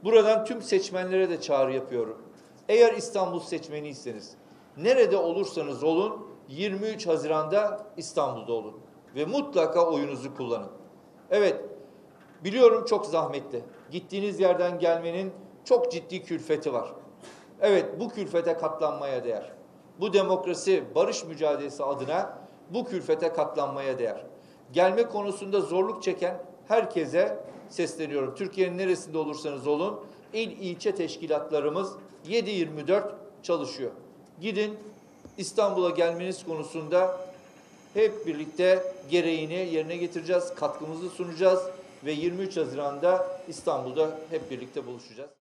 Buradan tüm seçmenlere de çağrı yapıyorum. Eğer İstanbul seçmeniyseniz, nerede olursanız olun, 23 Haziran'da İstanbul'da olun. Ve mutlaka oyunuzu kullanın. Evet, biliyorum çok zahmetli. Gittiğiniz yerden gelmenin çok ciddi külfeti var. Evet, bu külfete katlanmaya değer. Bu demokrasi, barış mücadelesi adına bu külfete katlanmaya değer. Gelme konusunda zorluk çeken herkese sesleniyorum. Türkiye'nin neresinde olursanız olun, il ilçe teşkilatlarımız 7/24 çalışıyor. Gidin, İstanbul'a gelmeniz konusunda hep birlikte gereğini yerine getireceğiz, katkımızı sunacağız ve 23 Haziran'da İstanbul'da hep birlikte buluşacağız.